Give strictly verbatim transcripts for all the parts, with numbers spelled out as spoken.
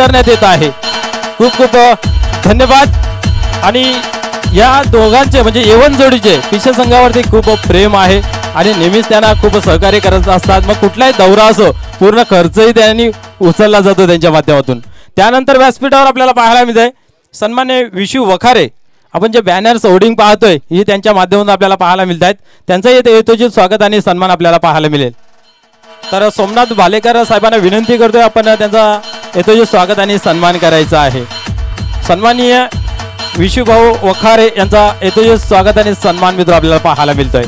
करण्यात येत आहे. खूप खूप धन्यवाद. आणि या दोघांचे म्हणजे येवन जोडीचे पिशे संघावरती खूप प्रेम आहे आणि नेहमीच त्यांना खूप सहकार्य करत असतात. मग कुठलाही दौरा असो पूर्ण खर्चही त्यांनी उचलला जातो त्यांच्या माध्यमातून. त्यानंतर व्यासपीठावर आपल्याला पाहायला मिळते सन्मान्य विशू वखारे. आपण जे बॅनर्स होर्डिंग पाहतोय ही त्यांच्या माध्यमातून आपल्याला पाहायला मिळत आहेत. त्यांचं येथे यथोचित स्वागत आणि सन्मान आपल्याला पाहायला मिळेल. तर सोमनाथ भालेकर साहेबांना विनंती करतोय आपण त्यांचा यथोचित स्वागत आणि सन्मान करायचा आहे. सन्माननीय विशुभाऊ वखारे यांचा यथोचित स्वागत आणि सन्मान मित्र आपल्याला पाहायला मिळतोय.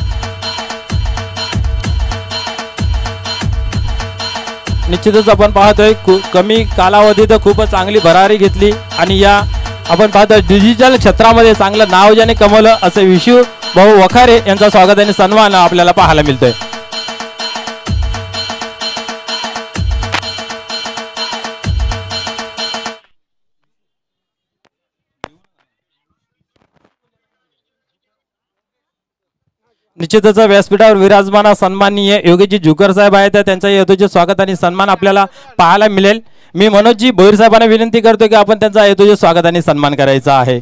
निश्चितच आपण पाहतोय कमी कालावधीत खूप चांगली भरारी घेतली आणि या आपण पाहतोय डिजिटल क्षेत्रामध्ये चांगलं नाव ज्याने कमवलं असे विशू भाऊ वखारे यांचा स्वागत आणि सन्मान आपल्याला पाहायला मिळतोय. निश्चितच व्यासपीठावर विराजमान सन्माननीय योगीजी जुकर साहेब आहेत त्यांचा यथोचित स्वागत आणि सन्मान आपल्याला पाहायला मिळेल. मी मनोजजी भोईर साहेबांना विनंती करतो की आपण त्यांचा यथोचित स्वागत आणि सन्मान करायचा आहे.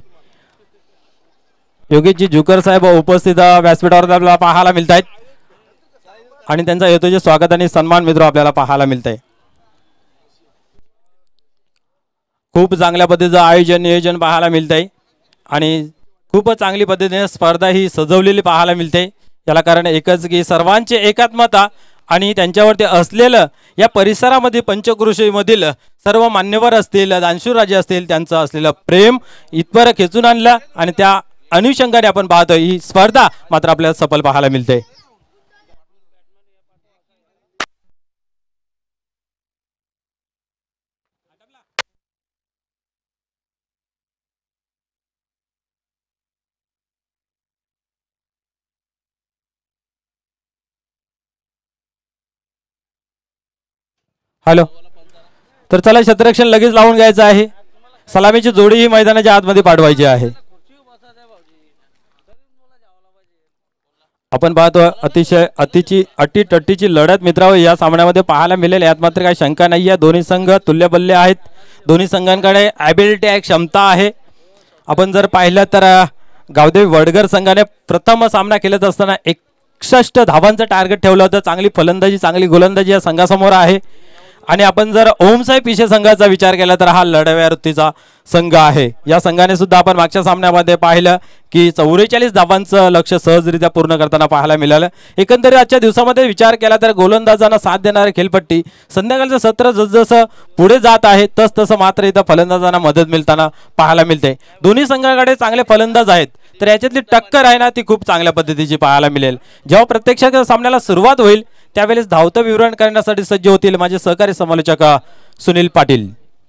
योगीजी जुकर साहेब उपस्थित व्यासपीठावर आपल्याला पाहायला मिळत आहेत आणि त्यांचा यथोचित स्वागत आणि सन्मान मित्र आपल्याला पाहायला मिळत आहे. खूप चांगल्या पद्धतीचं आयोजन नियोजन पाहायला मिळत आहे आणि खूप चांगली पद्धतीने स्पर्धा ही सजवलेली पाहायला मिळते. याला कारण एकच की सर्वांचे एकात्मता आणि त्यांच्यावरती असलेलं या परिसरामध्ये पंचक्रोशीमधील सर्व मान्यवर असतील दानशूर राजे असतील त्यांचं असलेलं प्रेम इथवर खेचून आणलं आणि त्या अनुषंगाने आपण पाहतो ही स्पर्धा मात्र आपल्याला सफल पाहायला मिळते. हॅलो. तर चला क्षेत्ररक्षण लगेच लावून घ्यायचं आहे. सलामीची जोडी ही मैदानाच्या आतमध्ये पाठवायची आहे. आपण पाहतो अतिशय अतिची अटी टट्टीची लढत मित्रांनो या सामन्यामध्ये पाहायला मिळेल. यात मात्र काही शंका नाही आहे. दोन्ही संघ तुल्यबल्ले आहेत. दोन्ही संघांकडे ॲबिलिटी आहे क्षमता आहे. आपण जर पाहिलं तर गावदेवी वडगर संघाने प्रथम सामना खेळत असताना एकसष्ट धावांचं टार्गेट ठेवलं होतं. चांगली फलंदाजी चांगली गोलंदाजी या संघासमोर आहे. आणि आपण जर ओमसाहेब पिशे संघाचा विचार केला तर हा लढव्या वृत्तीचा संघ आहे. या संघाने सुद्धा आपण मागच्या सामन्यामध्ये पाहिलं की चौवेचाळीस धावांचं लक्ष सहजरित्या पूर्ण करताना पाहायला मिळालं. एकंदरीत आजच्या दिवसामध्ये विचार केला तर गोलंदाजांना साथ देणारी खेळपट्टी संध्याकाळचं सत्र जसजसं पुढे जात आहे तस तसं मात्र इथं फलंदाजांना मदत मिळताना पाहायला मिळते. दोन्ही संघाकडे चांगले फलंदाज आहेत तर याच्यातली टक्कर आहे ना ती खूप चांगल्या पद्धतीची पाहायला मिळेल. जेव्हा प्रत्यक्षात सामन्याला सुरुवात होईल त्यावेळेस धावतं विवरण करण्यासाठी सज्ज होतील माझे सहकारी समालोचक सुनील पाटील.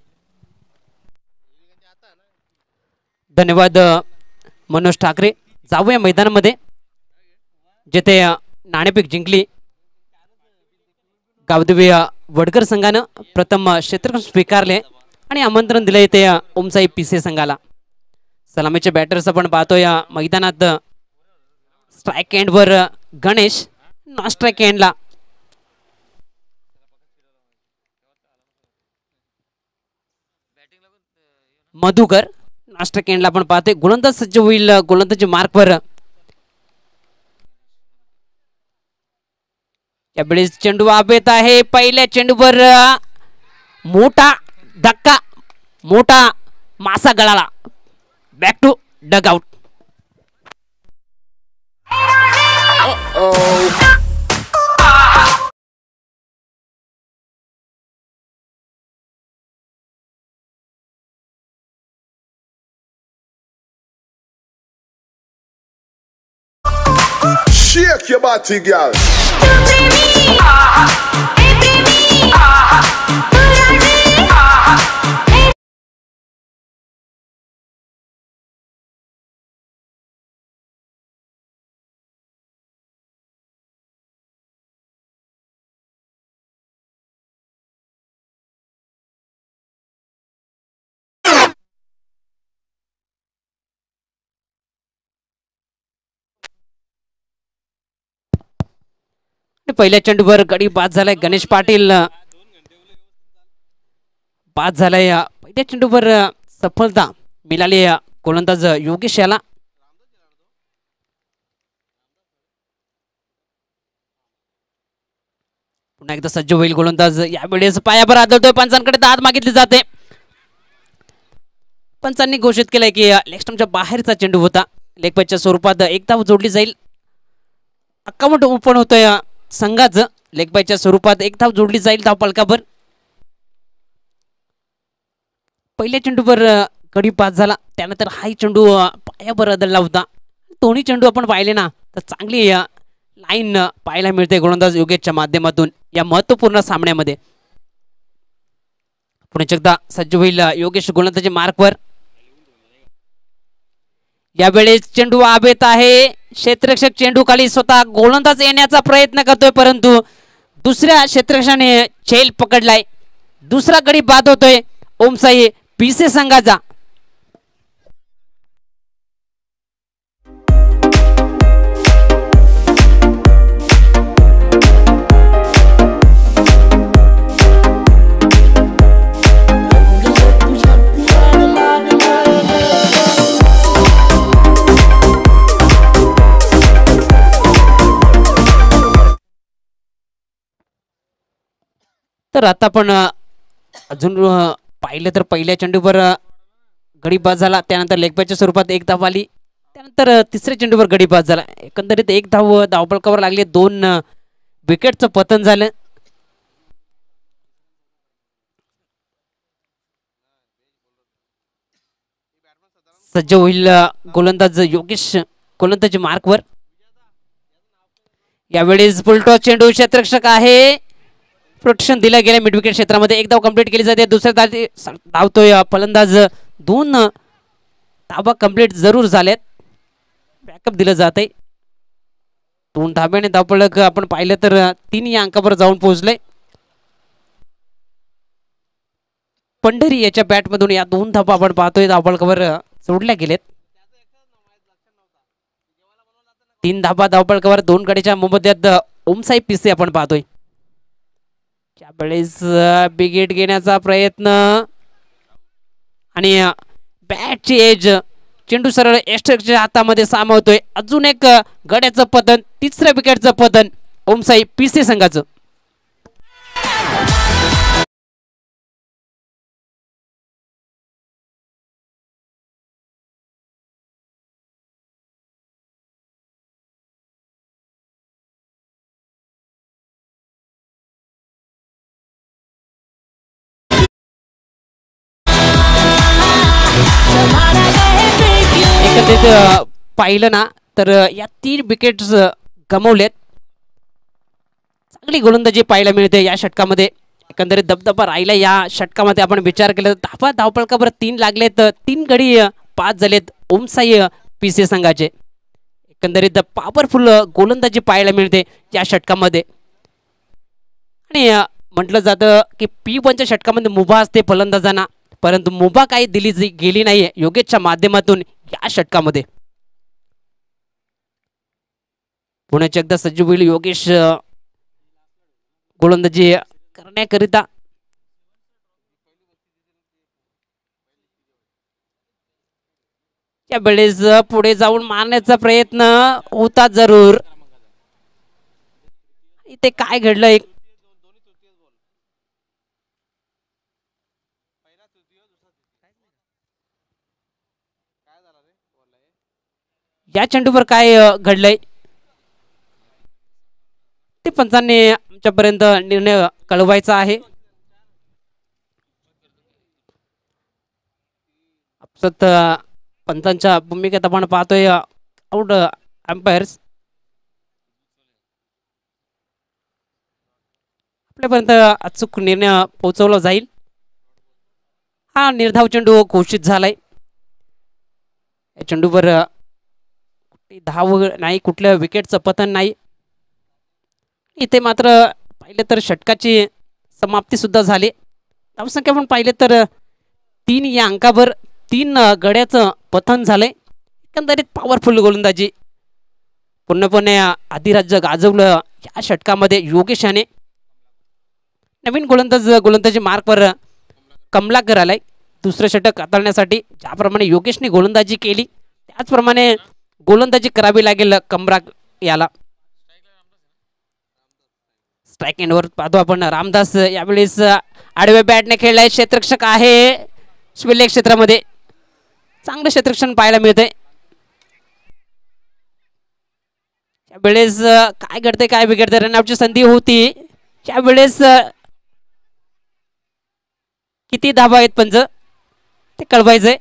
धन्यवाद मनोज ठाकरे. जाऊया मैदानामध्ये जेथे नाणेफेक जिंकली गावदेवी वडगर संघानं प्रथम क्षेत्ररक्षण स्वीकारले आणि आमंत्रण दिले ते ओमसाई पिसे संघाला. सलामीचे बॅटर्स आपण पाहतो या मैदानात. स्ट्राईक एंडवर गणेश, नॉन स्ट्राईक एंडला मधुकर, नॉन स्ट्राईक एंडला आपण पाहतोय गोलंदाज सज्ज होईल गोलंदाजी मार्कवर. यावेळेस चेंडू आबेत आहे. पहिल्या चेंडूवर मोठा धक्का, मोठा मासा गळाला. Back to dug out. Shake your body, girl. पहिल्या चेंडूवर गडी बाद झालाय. गणेश पाटील बाद झालाय पहिल्या चेंडूवर सफलता मिळाली गोलंदाज योगेश याला. पुन्हा एकदा सज्ज होईल गोलंदाज. यावेळेस पायावर आदळतोय. पंचांकडे दाद मागितली जाते. पंचांनी घोषित केलंय की लेग स्टंपच्या बाहेरचा चेंडू होता. लेग पॅचच्या स्वरूपात एक धाव जोडली जाईल. अकाउंट ओपन होतोय संघाचं. लेग पॅचच्या स्वरूपात एक धाव जोडली जाईल धाव फलकावर. पहिल्या चेंडूवर गडी पास झाला. त्यानंतर हाही चेंडू पायावर आदळला होता. दोन्ही चेंडू आपण पाहिले ना तर चांगली लाईन पाहायला मिळते गोलंदाज योगेशच्या माध्यमातून या महत्वपूर्ण सामन्यामध्ये. पुन्हा एकदा सज्ज होईल योगेश गोलंदाजी मार्कवर. यावेळेस चेंडू आबेत आहे. क्षेत्ररक्षक चेंडू खाली स्वतः गोलंदाज येण्याचा प्रयत्न करतोय परंतु दुसऱ्या क्षेत्ररक्षकाने झेल पकडलाय. दुसरा गडी बाद होतोय ओमसाई पीसे संघाचा. तर आता पण अजून पाहिलं तर पहिल्या चेंडूवर गडी बाद झाला. त्यानंतर लेग पॅचच्या स्वरूपात एक धाव आली. त्यानंतर तिसऱ्या चेंडूवर गडी बाद झाला. एकंदरीत एक धाव धावपळकावर लागले. दोन विकेटचं पतन झालं. सज्ज होईल गोलंदाज योगेश गोलंदाजी मार्कवर. यावेळेस फुलटॉस चेंडू क्षेत्ररक्षक आहे. प्रोटेक्शन दिलं गेलं मिड विकेट क्षेत्रामध्ये. एक धाव कंप्लीट केली जाते. दुसऱ्या धावतोय फलंदाज. दोन धावा कंप्लीट जरूर झालेत. बॅकअप दिलं जात आहे. दोन धाब्याने धावपळक आपण पाहिलं तर तीन या अंकावर जाऊन पोहोचले. पंढरी याच्या बॅटमधून या दोन धावा आपण पाहतोय धावपळकावर जोडल्या गेलेत. तीन धाबा धावपळकावर दोन गडीच्या मोबदल्यात ओमसाई पिसे आपण पाहतोय. त्यावेळेस बिगेट घेण्याचा प्रयत्न आणि बॅटची एज चेंडू सरळ एस्ट्रेकच्या हातामध्ये सामावतोय. अजून एक गड्याचं पतन. तिसऱ्या विकेटचं पतन ओमसाई पिसे संघाचं. पाहिलं ना तर या तीन विकेट्स गमावलेत. चांगली गोलंदाजी पाहायला मिळते या षटकामध्ये. एकंदरीत दबदबा राहिला या षटकामध्ये. आपण विचार केला तर धावा धावपळकावर तीन लागलेत. तीन गडी पाच झालेत ओमसाई पीसे संघाचे. एकंदरीत पॉवरफुल गोलंदाजी पाहायला मिळते या षटकामध्ये. आणि म्हटलं जातं की पी वनच्या षटकामध्ये मुभा असते फलंदाजांना परंतु मुभा काही दिली गेली नाही योगेशच्या माध्यमातून या षटकामध्ये. पुन्हा एकदा सज्ज होईल योगेश गोलंदाजी करण्याकरिता. त्यावेळेस पुढे जाऊन मारण्याचा प्रयत्न होता जरूर. इथे काय घडलं एक या चेंडूवर काय घडलंय ते पंचांनी आमच्यापर्यंत निर्णय कळवायचा आहे. आपसत पंचांच्या भूमिकेत आपण पाहतोय आउट अंपायर्स. आपल्यापर्यंत अचूक निर्णय पोहोचवला जाईल. हा निर्धाव चेंडू घोषित झालाय. या चेंडूवर धाव नाही कुठल्या विकेटचं पतन नाही. इथे मात्र पाहिलं तर षटकाची समाप्ती सुद्धा झाली. धावसंख्या पण पाहिलं तर तीन या अंकावर तीन गड्याचं पतन झालंय. एकंदरीत पॉवरफुल गोलंदाजी पूर्णपणे अधिराज्य गाजवलं या षटकामध्ये योगेशाने. नवीन गोलंदाज गोलंदाजी मार्कवर कमलाकर आलाय दुसरं षटक हाताळण्यासाठी ज्याप्रमाणे योगेशने गोलंदाजी केली त्याचप्रमाणे गोलंदाजी करावी लागेल कमराक याला. स्ट्राईक एंडवर पाहतो आपण रामदास यावेळेस आडव्या बॅटने खेळलाय. क्षेत्ररक्षक आहे शिवलेख क्षेत्रामध्ये, चांगलं क्षेत्ररक्षण पाहायला मिळतंय. त्यावेळेस काय घडते काय बिघडते, रनआउटची संधी होती त्यावेळेस किती धाबा आहेत पंच ते कळवायचंय.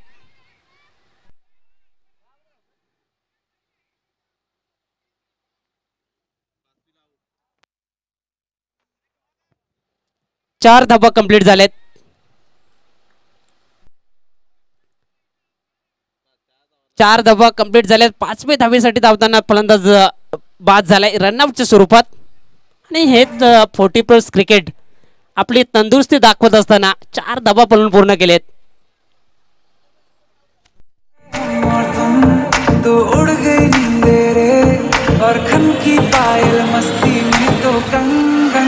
चार धाबा कंप्लीट झालेत. चार धाबा कंप्लीट झाल्यात. पाचवे धावेसाठी धावताना फलंदाज बाद झालाय रनआउटच्या स्वरूपात. आणि हेच फोर्टी प्लस क्रिकेट आपली तंदुरुस्ती दाखवत असताना चार धाबा पळून पूर्ण केलेत. तो उड़ गई नींदे रे और खन की पायल मस्ती में तो कंगन.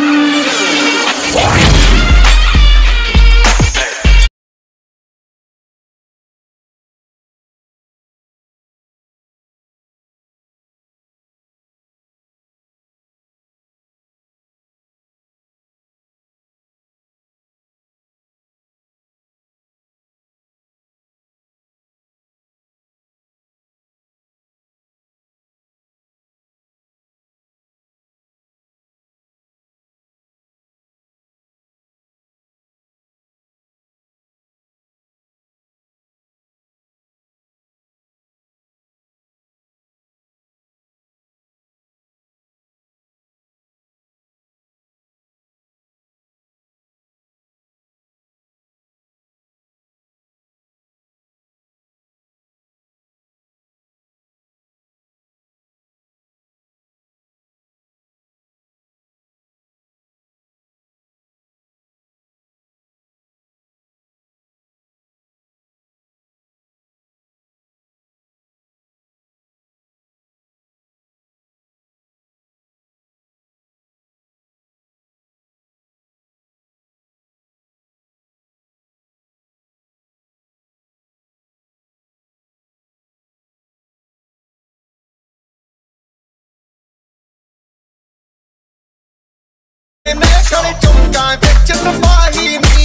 मैं खड़े चुमका बिच सफाही नी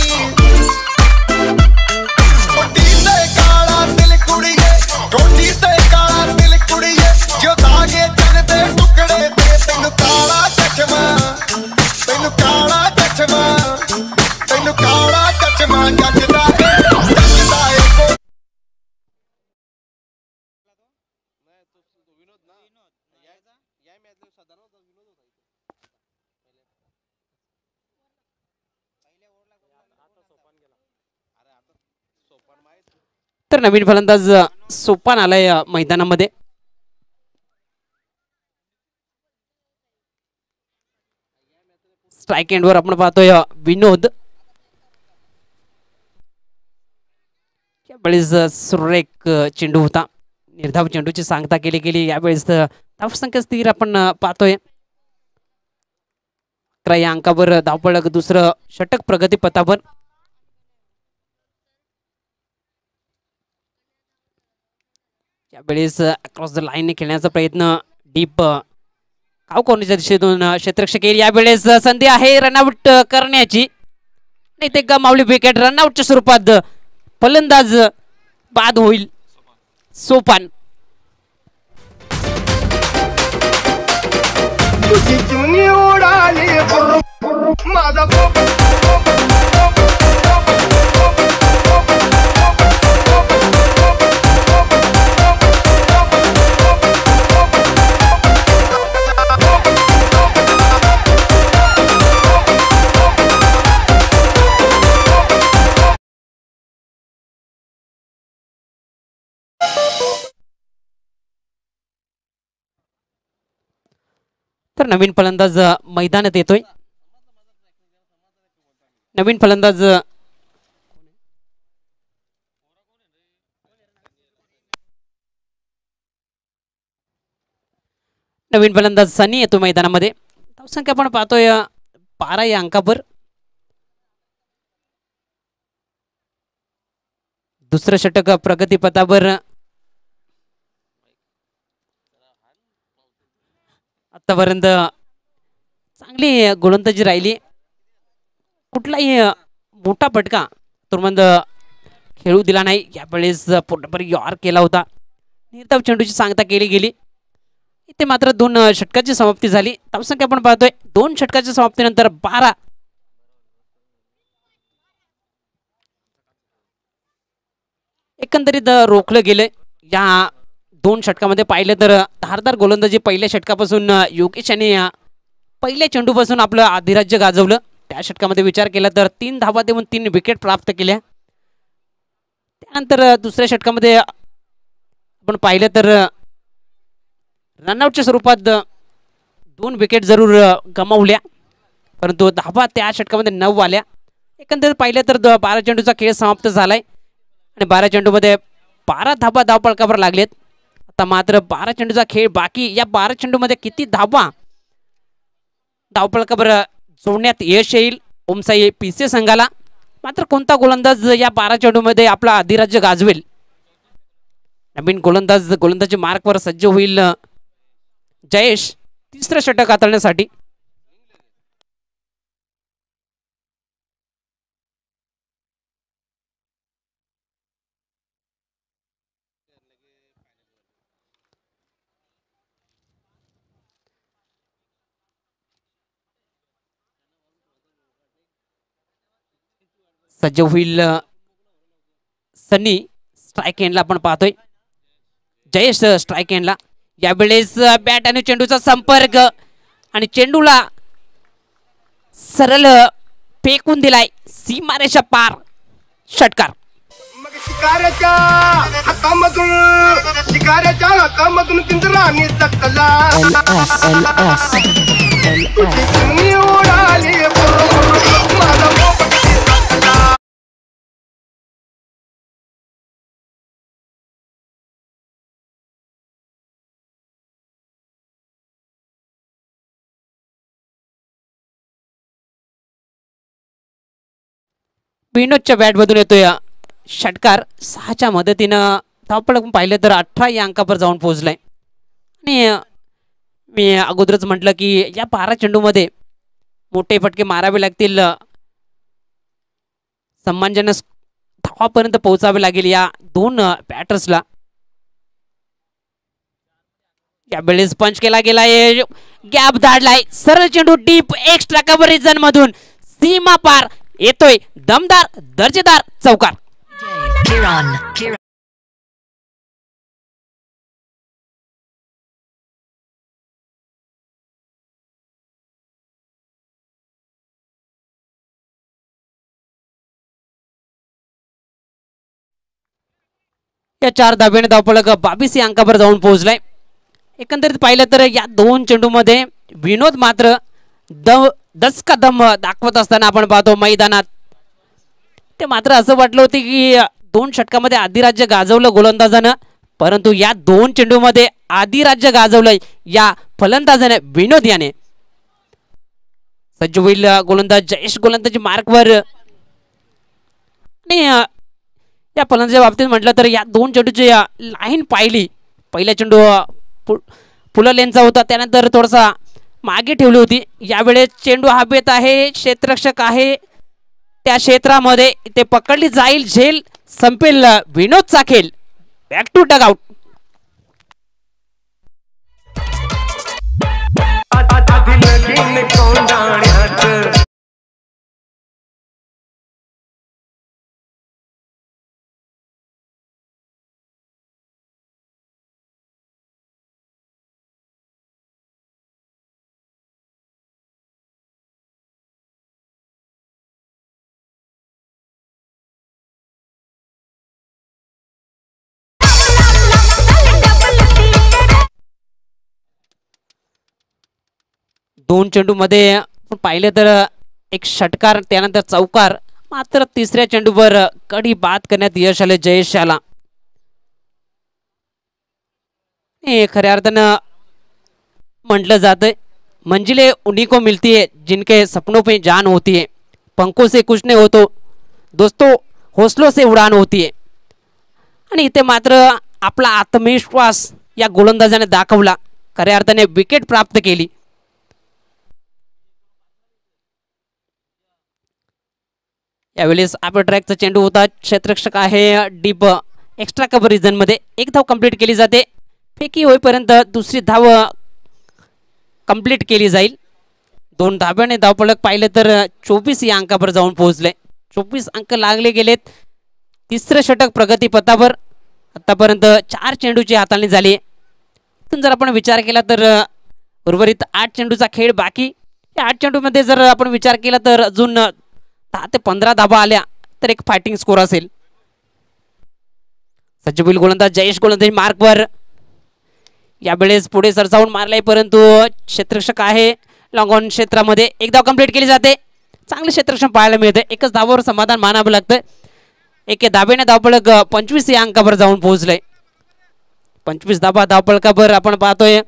कोटी ते काला दिल कुड़िए कोटी ते काला दिल कुड़िए जो धागे चन दे टुकड़े दे तैनू काला चश्मा तैनू काला चश्मा तैनू काला चश्मा जचदा है जचदा है को मैं तो विनोद ना या या मॅच साधारण विनोद होता तर नवीन फलंदाज सोपान आलाय मैदानामध्ये. स्ट्राईक एंडवर आपण पाहतोय विनोद. यावेळेस सुरेख चेंडू होता, निर्धाव चेंडूची सांगता केली गेली. यावेळेस धावसंख्या स्थिर आपण पाहतोय. अकरा या अंकावर धावपळ दुसरं षटक प्रगती पथावर. यावेळेस अक्रॉस द लाईन खेळण्याचा प्रयत्न डीप काव कोणीच्या दिशेतून क्षेत्ररक्षक येईल. यावेळेस संधी आहे रनआउट करण्याची, नाही ते गमावली विकेट. रनआउटच्या स्वरूपात फलंदाज बाद होईल सोपान. तर नवीन फलंदाज मैदानात येतोय. नवीन फलंदाज नवीन फलंदाज सनी येतो मैदानामध्ये. धावसंख्या आपण पाहतोय बारा या अंकावर. दुसरं षटक प्रगतीपथावर आतापर्यंत चांगली गोलंदाजी राहिली. कुठलाही मोठा फटका तुर्मंद खेळू दिला नाही. यावेळेस पोटभर यॉर्क केला होता. निर्धाव चेंडूची सांगता केली गेली. इथे मात्र दोन षटकाची समाप्ती झाली. धावसंख्या आपण पाहतोय दोन षटकाच्या समाप्तीनंतर बारा. एकंदरीत रोखलं गेलं. या दोन षटकामध्ये पाहिलं तर धारदार गोलंदाजी पहिल्या षटकापासून योगेश यांनी पहिल्या चेंडूपासून आपलं अधिराज्य गाजवलं. त्या षटकामध्ये विचार केला तर तीन धावा देऊन तीन विकेट प्राप्त केल्या. त्यानंतर दुसऱ्या षटकामध्ये आपण पाहिलं तर रनआउटच्या स्वरूपात दोन विकेट जरूर गमावल्या, परंतु धावा त्या षटकामध्ये नऊ आल्या. एकंदरीत पाहिलं तर बारा चेंडूचा खेळ समाप्त झालाय आणि बारा चेंडूमध्ये बारा धावा धावपळकावर लागलेत. आता मात्र बारा चेंडूचा खेळ बाकी. या बारा चेंडूमध्ये किती धावा धावपळकावर जोडण्यात यश येईल ओमसाई पीसीए संघाला. मात्र कोणता गोलंदाज या बारा चेंडूमध्ये आपला अधिराज्य गाजवेल. नवीन गोलंदाज गोलंदाजी मार्कवर सज्ज होईल जयेश तिसरं षटक हाताळण्यासाठी. सज्ज होईल सनी. स्ट्राईक एंडला आपण पाहतोय जयेश स्ट्राईक एंडला. यावेळेस बॅट आणि चेंडूचा संपर्क आणि चेंडूला सरळ फेकून दिलाय सीमारेषा पार. षटकार. शिकाऱ्याच्या हातामधून शिकाऱ्याच्या हातामधून पिंजराने सटला उडाली विनोदच्या बॅटमधून येतोय षटकार. सहाच्या मदतीनं धावपळ पाहिलं तर अठरा या अंकावर जाऊन पोहोचलाय. आणि मी अगोदरच म्हटलं की या बारा चेंडूमध्ये मोठे फटके मारावे लागतील. सन्मानजनक धावापर्यंत पोहोचावे लागेल या दोन बॅटर्सला. यावेळेस पंच केला गेलाय. गॅप धाडलाय. सरळ चेंडू डीप एक्स्ट्रा कव्हरेज मधून सीमा पार येतोय. दमदार दर्जेदार चौकार. या चार धाब्याने धावपळक बावीस या अंकावर जाऊन पोहोचलाय. एकंदरीत पाहिलं तर या दोन चेंडूमध्ये विनोद मात्र द दस का दम दाखवत असताना आपण पाहतो मैदानात. ते मात्र असं वाटलं होतं की दोन षटकामध्ये अधिराज्य गाजवलं गोलंदाजानं, परंतु या दोन चेंडूमध्ये अधिराज्य गाजवलंय या फलंदाजाने विनोद याने. सज्ज होईल गोलंदाज जयेश गोलंदाजी मार्कवर. आणि या फलंदाजीच्या बाबतीत म्हटलं तर या दोन चेंडूची लाईन पाहिली. पहिला चेंडू फुलं लेनचा होता, त्यानंतर थोडासा मागे ठेवली होती. यावेळेस चेंडू हवेत आहे, क्षेत्ररक्षक आहे त्या क्षेत्रामध्ये, ते पकडली जाईल, झेल संपेल विनोदचा खेळ. Back to dug out. दोन चेंडू मध्ये पाहिलं तर एक षटकार, त्यानंतर चौकार. मात्र तिसऱ्या चेंडूवर कडी बाद करण्यात यश आले जयेश याला. हे खऱ्या अर्थानं म्हटलं जातं, मंजिले उन्हीं को मिलती है जिनके सपनों पे जान होती है, पंखों से कुछ नहीं होतो दोस्तों हौसलों से उड़ान होती है. आणि इथे मात्र आपला आत्मविश्वास या गोलंदाजाने दाखवला, खऱ्या अर्थाने विकेट प्राप्त केली. यावेळेस आपल्या ट्रॅकचा चेंडू होता, क्षेत्ररक्षक आहे डीप एक्स्ट्रा कव्हर रिजन मध्ये. एक धाव कंप्लीट केली जाते, फेकी होईपर्यंत दुसरी धाव कंप्लीट केली जाईल. दोन धाब्याने धावफलक पाहिलं तर चोवीस या अंकावर जाऊन पोहोचले. चोवीस अंक लागले गेलेत. तिसरं षटक प्रगतीपथावर. आतापर्यंत चार चेंडूची हाताळणी झाली. इथून जर आपण विचार केला तर उर्वरित आठ चेंडूचा खेळ बाकी. या आठ चेंडूमध्ये जर आपण विचार केला तर अजून दहा ते पंधरा धाबा आल्या तर एक फायटिंग स्कोर असेल. सज्जबील गोलंदाज जयेश गोलंदाज मार्कवर. यावेळेस पुढे सरसावून मारलाय, परंतु क्षेत्ररक्षक आहे लॉंग ऑन क्षेत्रामध्ये. एक धाव कंप्लीट केली जाते. चांगले क्षेत्ररक्षण पाहायला मिळते. एकच धावावर समाधान मानावं लागतं. एके धाब्याने धावफलक पंचवीस या अंकावर जाऊन पोहोचलंय. पंचवीस धाबा धावफलकावर आपण पाहतोय.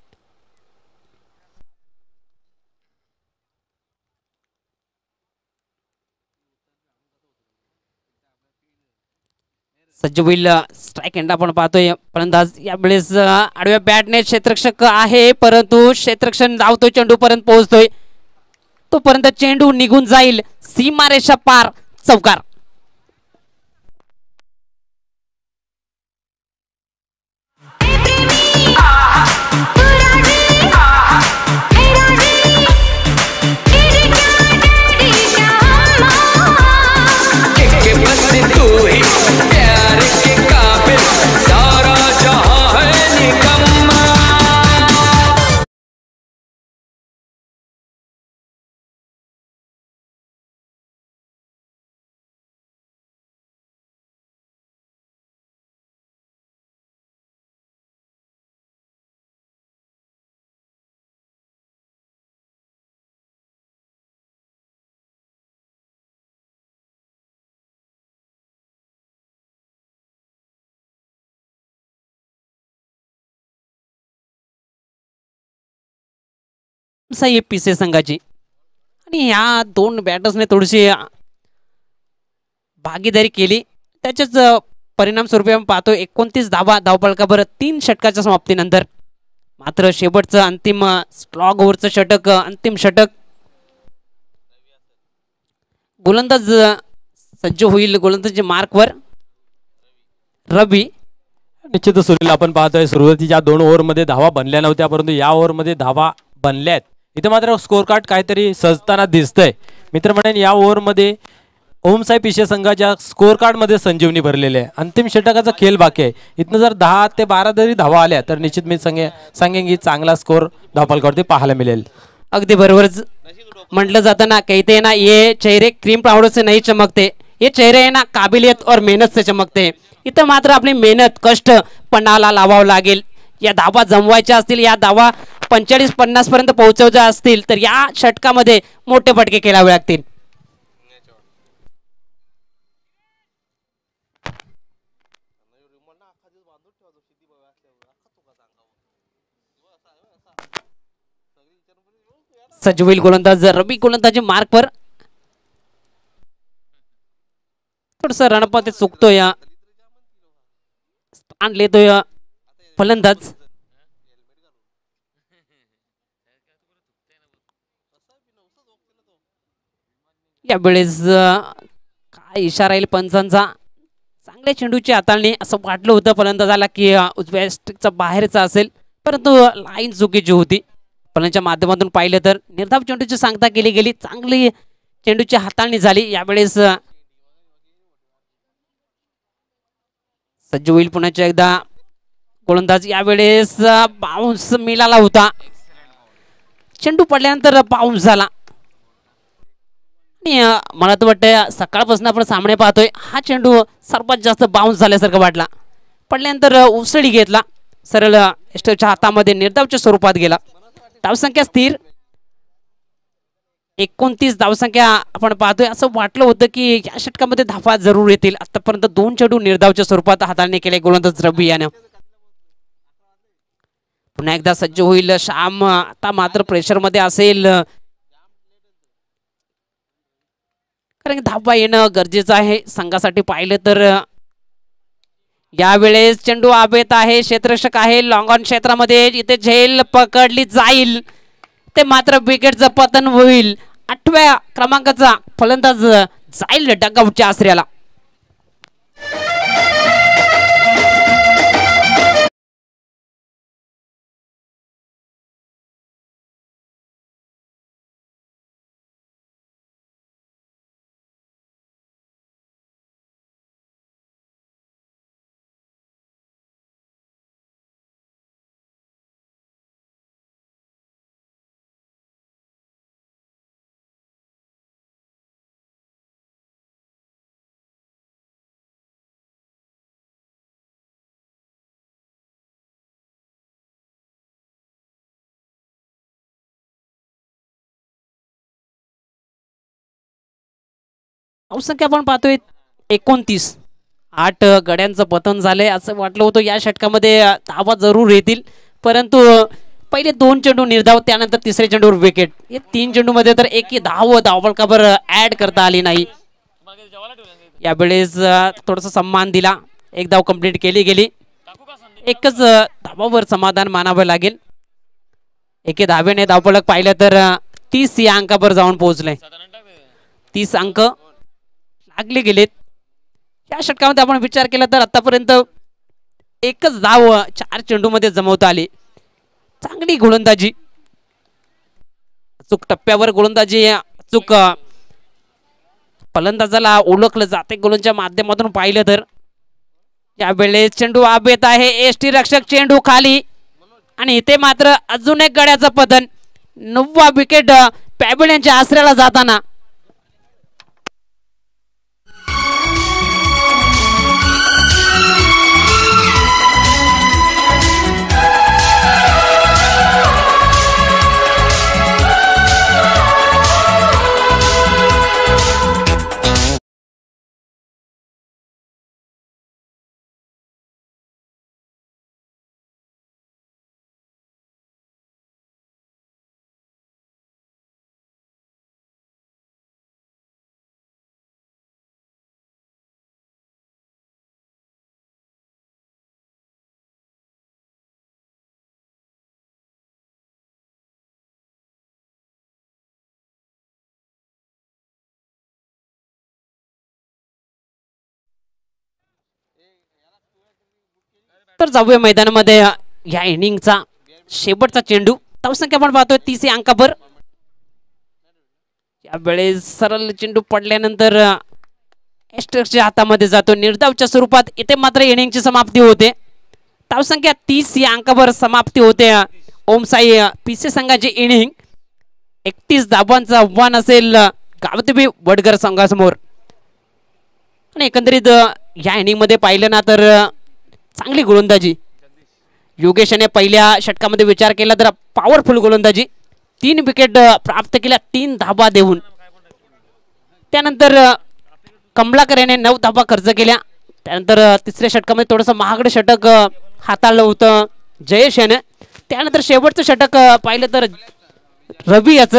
सज्ज होईल स्ट्राईक एंड आपण पाहतोय. फलंदाज यावेळेस आडव्या बॅटने क्षेत्ररक्षक आहे, परंतु क्षेत्ररक्षण धावतोय, चेंडू पर्यंत पोहोचतोय. तोपर्यंत चेंडू निघून जाईल सीमारेषा पार. चौकार. सही पिसे संघाची. आणि ह्या दोन बॅटर्सने थोडीशी भागीदारी केली, त्याच्याच परिणाम स्वरूपी आपण पाहतो एकोणतीस धावा धावफलकावर तीन षटकाच्या समाप्तीनंतर. मात्र शेवटचं अंतिम स्लॉग ओव्हरचं षटक, अंतिम षटक. गोलंदाज सज्ज होईल, गोलंदाज मार्कवर रवी. निश्चितच सुनील, आपण पाहतोय सुरुवातीच्या दोन ओव्हरमध्ये धावा बनल्या नव्हत्या, परंतु या ओव्हरमध्ये धावा बनल्यात. इथे मात्र स्कोर कार्ड काहीतरी सजताना दिसतंय. मित्र म्हणेन या ओव्हरमध्ये ओमसाई पिशे संघाच्या स्कोर कार्ड मध्ये संजीवनी भरलेले आहे. अंतिम षटकाचा खेळ बाकी आहे. इथनं जर दहा ते बारा जरी धावा आल्या तर निश्चित मी सांगे सांगेन की चांगला स्कोर धावफलकावरती पाहायला मिळेल. अगदी बरोबर म्हटलं जातं ना, कहते ना ये चेहरे क्रीम पाउडर से नहीं चमकते, ये चेहरे है ना काबिलियत और मेहनत से चमकते. इथं मात्र आपली मेहनत कष्ट पणाला लावावं लागेल. या धावा जमवायच्या असतील, या धावा पंचेचाळीस पन्नास पर्यंत पोहोचवायच्या असतील तर या षटकामध्ये मोठे फटके खेळावे लागतील. सजवील गोलंदाज रवी गोलंदाजी मार्कवर. थोडस रणपते चुकतोय, स्थान लेतोय फलंदाज. यावेळेस काय इशारा येईल पंचांचा. चांगल्या चेंडूची हाताळणी असं वाटलं होतं फलंदाजाला की उजव्या स्ट्रिकचा बाहेरचा असेल, परंतु लाईन चुकीची होती. फलंदाच्या माध्यमातून पाहिलं तर निर्धाव चेंडूची सांगता केली गेली, चांगली चेंडूची हाताळणी झाली. यावेळेस सज्ज होईल पुण्याच्या एकदा गोलंदाज. यावेळेस बाउन्स मिळाला होता, चेंडू पडल्यानंतर बाउन्स झाला. मला तर वाटतं सकाळपासून आपण सामने पाहतोय हा चेंडू सर्वात जास्त बाउन्स झाल्यासारखं वाटला. पडल्यानंतर उसळी घेतला, सरळ एस्टरच्या हातामध्ये निर्धावच्या स्वरूपात गेला. धावसंख्या स्थिर एकोणतीस धावसंख्या आपण पाहतोय. असं वाटलं होतं की या षटकामध्ये धावा जरूर येतील. आतापर्यंत दोन चेंडू निर्धावच्या स्वरूपात हाताळणी केले गोलंदाज रवी याने. पुन्हा एकदा सज्ज होईल श्याम. आता मात्र प्रेशर मध्ये असेल, कारण धावा येणं गरजेचं आहे संघासाठी. पाहिलं तर यावेळेस चेंडू आबेत आहे, क्षेत्ररक्षक आहे लॉंग ऑन क्षेत्रामध्ये, इथे झेल पकडली जाईल ते मात्र विकेटचं पतन होईल. आठव्या क्रमांकाचा फलंदाज जाईल डगआउटच्या आसऱ्याला. संख्या आपण पाहतोय एकोणतीस. आठ गड्यांचं पतन झालंय असं वाटलं होतं या षटकामध्ये धावा जरूर येतील, परंतु पहिले दोन चेंडू निर्धाव, त्यानंतर तिसऱ्या चेंडूवर विकेट. या तीन चेंडूमध्ये तर एकही धाव धावफलकावर ऍड करता आली नाही. यावेळेस थोडासा सम्मान दिला, एक धाव कंप्लीट केली गेली. एकच धावावर समाधान मानावं लागेल. एके धावेने धावफलक पाहिलं तर तीस या अंकावर जाऊन पोहोचले. तीस अंक लागले गेलेत. या षटकामध्ये आपण विचार केला तर आतापर्यंत एकच धाव चार चेंडू मध्ये जमवता आली. चांगली गोलंदाजी, चूक टप्प्यावर गोलंदाजी, चूक फलंदाजाला ओळखलं जाते गोलंच्या माध्यमातून पाहिलं तर. यावेळेस चेंडू आबेत आहे, एसटी रक्षक चेंडू खाली आणि इथे मात्र अजून एक गड्याचं पतन. नववा विकेट पॅव्हिलियनच्या आसऱ्याला जाताना. तर जाऊया मैदानामध्ये या इनिंगचा शेवटचा चेंडू. धावसंख्या आपण पाहतोय तीस या अंकावर. यावेळेस सरळ चेंडू पडल्यानंतर एस्टरच्या हातामध्ये जातो निर्धावच्या स्वरूपात. इथे मात्र इनिंगची समाप्ती होते. धावसंख्या तीस या अंकावर समाप्ती होते ओमसाई पीसी संघाची इनिंग. एकतीस धावांचं आव्हान असेल गावदेवी वडगर संघासमोर. आणि एकंदरीत या इनिंग मध्ये पाहिलं ना तर चांगली गोलंदाजी. योगेशने पहिल्या षटकामध्ये विचार केला तर पॉवरफुल गोलंदाजी, तीन विकेट प्राप्त केल्या तीन धावा देऊन. त्यानंतर कमलाकर याने नऊ धावा खर्च केल्या. त्यानंतर तिसऱ्या षटकामध्ये थोडंसं महागडं षटक हाताळलं होतं जयेश याने. त्यानंतर शेवटचं षटक पाहिलं तर रवी याचं.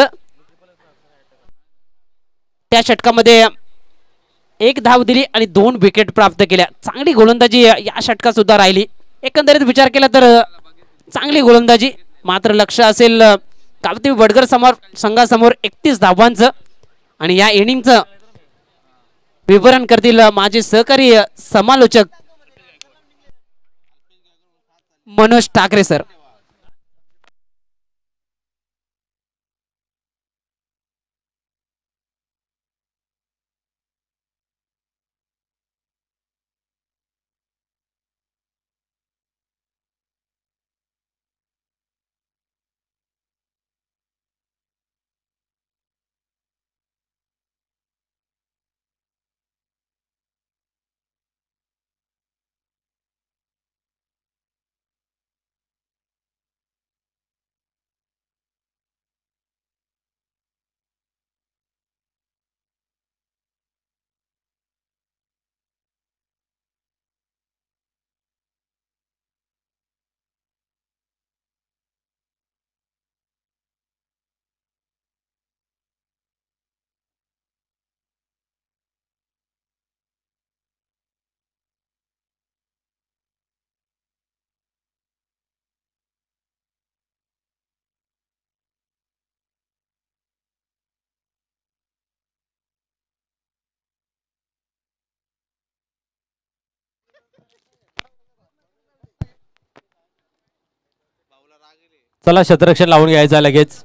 त्या षटकामध्ये एक धाव दिली आणि दोन विकेट प्राप्त केल्या. चांगली गोलंदाजी या षटकात सुद्धा राहिली. एकंदरीत विचार केला तर चांगली गोलंदाजी. मात्र लक्ष असेल गावदेवी वडगर समोर संघासमोर एकतीस धावांचं. आणि या इनिंगचं विवरण करतील माझे सहकारी समालोचक मनोज ठाकरे सर. चला क्षेत्ररक्षण लावून घ्यायचा लगेच.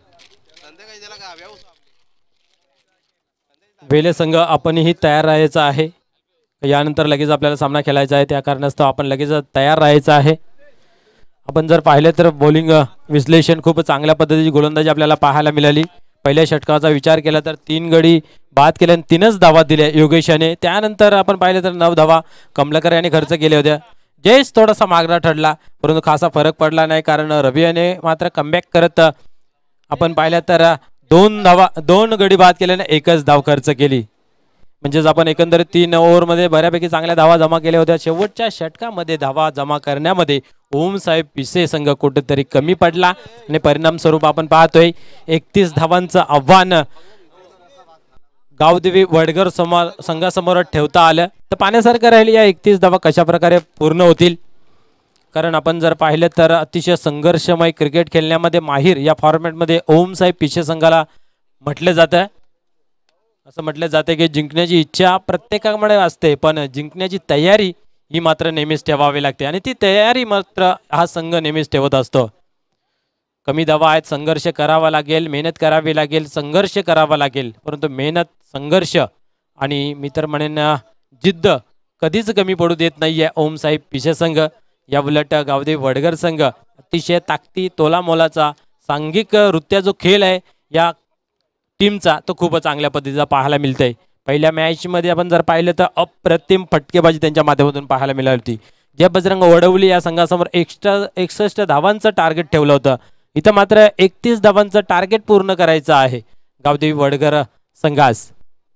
वेले संघ आपणही तयार राहायचं आहे. यानंतर लगेच आपल्याला सामना खेळायचा आहे, त्या कारणास्तव आपण लगेच तयार राहायचं आहे. आपण जर पाहिले तर बॉलिंग विश्लेषण खूप चांगल्या पद्धतीची गोलंदाजी आपल्याला पाहायला मिळाली. पहिल्या षटकाचा विचार केला तर तीन गडी बाद केले आणि तीनच धावा दिल्या योगेश याने. त्यानंतर आपण पाहिलं तर नऊ धावा कमलाकर याने खर्च केल्या होत्या. जयेश थोडासा मागणा ठरला, परंतु खासा फरक पडला नाही, कारण रवी याने मात्र कमबॅक करत आपण पाहिलं तर दोन धावा दोन गडी बाद केल्याने एकच धाव खर्च केली. म्हणजेच आपण एकंदरीत तीन ओव्हरमध्ये बऱ्यापैकी चांगल्या धावा जमा केल्या होत्या. शेवटच्या षटकामध्ये धावा जमा करण्यामध्ये ओम साहेब पिसे संघ कुठेतरी कमी पडला आणि परिणाम स्वरूप आपण पाहतोय एकतीस धावांचं आव्हान गावदेवी वडगर समोर संघासमोर ठेवता आलं. तर पाण्यासारखं राहील या एकतीस धावा कशा प्रकारे पूर्ण होतील, कारण आपण जर पाहिलं तर अतिशय संघर्षमय क्रिकेट खेळण्यामध्ये माहीर या फॉर्मॅटमध्ये ओम साहेब पिसे संघाला म्हटलं जातं. असं म्हटलं जाते की जिंकण्याची इच्छा प्रत्येकाकडे असते, पण जिंकण्याची तयारी ही मात्र नेहमीच ठेवावी लागते आणि ती तयारी मात्र हा संघ नेहमीच ठेवत असतो. कमी धावा आहेत, संघर्ष करावा लागेल, मेहनत करावी लागेल, संघर्ष करावा लागेल, परंतु मेहनत संघर्ष आणि मी तर म्हणेन जिद्द कधीच कमी पडू देत नाहीये ओम साहेब पिसे संघ. या उलट गावदेवी वडगर संघ अतिशय ताकदी तोलामोलाचा सांघिक नृत्य जो खेळ आहे या टीमचा तो खूप चांगल्या पद्धतीचा पाहायला मिळतंय. पहिल्या मॅचमध्ये आपण जर पाहिलं तर अप्रतिम फटकेबाजी त्यांच्या माध्यमातून पाहायला मिळाली होती. जे बजरंग वडवली या संघासमोर एक्स्ट्रा एकसष्ट धावांचं टार्गेट ठेवलं होतं, इथं मात्र एकतीस धावांचं टार्गेट पूर्ण करायचं आहे गावदेवी वडगर संघास.